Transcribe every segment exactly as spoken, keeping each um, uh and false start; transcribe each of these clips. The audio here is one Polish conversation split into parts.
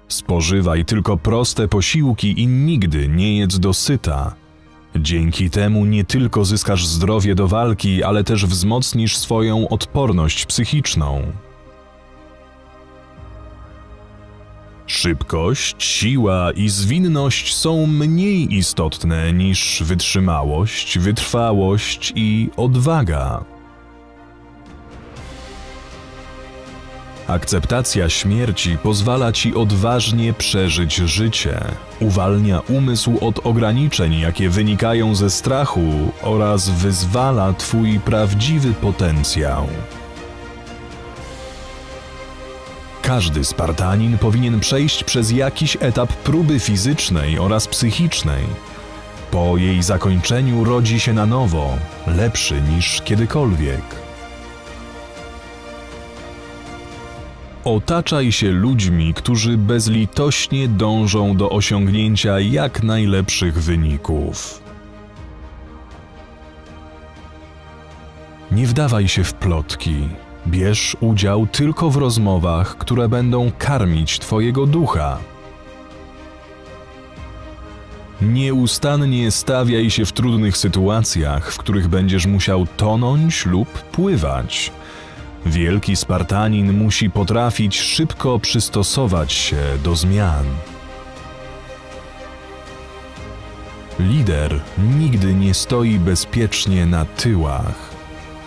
Spożywaj tylko proste posiłki i nigdy nie jedz dosyta. Dzięki temu nie tylko zyskasz zdrowie do walki, ale też wzmocnisz swoją odporność psychiczną. Szybkość, siła i zwinność są mniej istotne niż wytrzymałość, wytrwałość i odwaga. Akceptacja śmierci pozwala ci odważnie przeżyć życie, uwalnia umysł od ograniczeń, jakie wynikają ze strachu oraz wyzwala twój prawdziwy potencjał. Każdy Spartanin powinien przejść przez jakiś etap próby fizycznej oraz psychicznej. Po jej zakończeniu rodzi się na nowo, lepszy niż kiedykolwiek. Otaczaj się ludźmi, którzy bezlitośnie dążą do osiągnięcia jak najlepszych wyników. Nie wdawaj się w plotki. Bierz udział tylko w rozmowach, które będą karmić twojego ducha. Nieustannie stawiaj się w trudnych sytuacjach, w których będziesz musiał tonąć lub pływać. Wielki Spartanin musi potrafić szybko przystosować się do zmian. Lider nigdy nie stoi bezpiecznie na tyłach.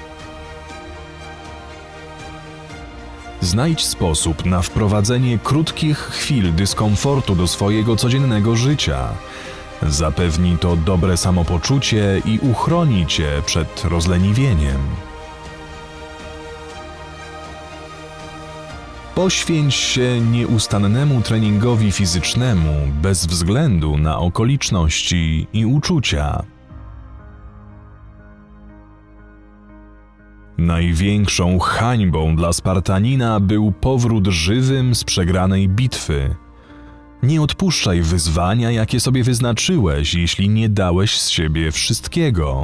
Znajdź sposób na wprowadzenie krótkich chwil dyskomfortu do swojego codziennego życia. Zapewni to dobre samopoczucie i uchroni cię przed rozleniwieniem. Poświęć się nieustannemu treningowi fizycznemu bez względu na okoliczności i uczucia. Największą hańbą dla Spartanina był powrót żywym z przegranej bitwy. Nie odpuszczaj wyzwania, jakie sobie wyznaczyłeś, jeśli nie dałeś z siebie wszystkiego.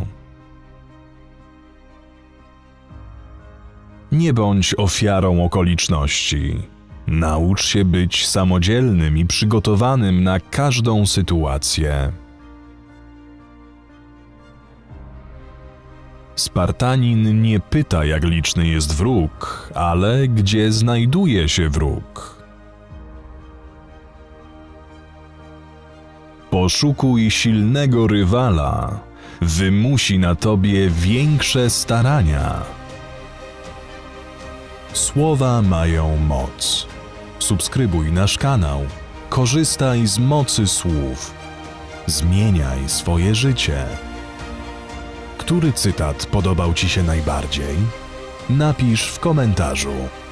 Nie bądź ofiarą okoliczności. Naucz się być samodzielnym i przygotowanym na każdą sytuację. Spartanin nie pyta, jak liczny jest wróg, ale gdzie znajduje się wróg. Poszukuj silnego rywala. Wymusi na tobie większe starania. Słowa mają moc. Subskrybuj nasz kanał. Korzystaj z mocy słów. Zmieniaj swoje życie. Który cytat podobał ci się najbardziej? Napisz w komentarzu.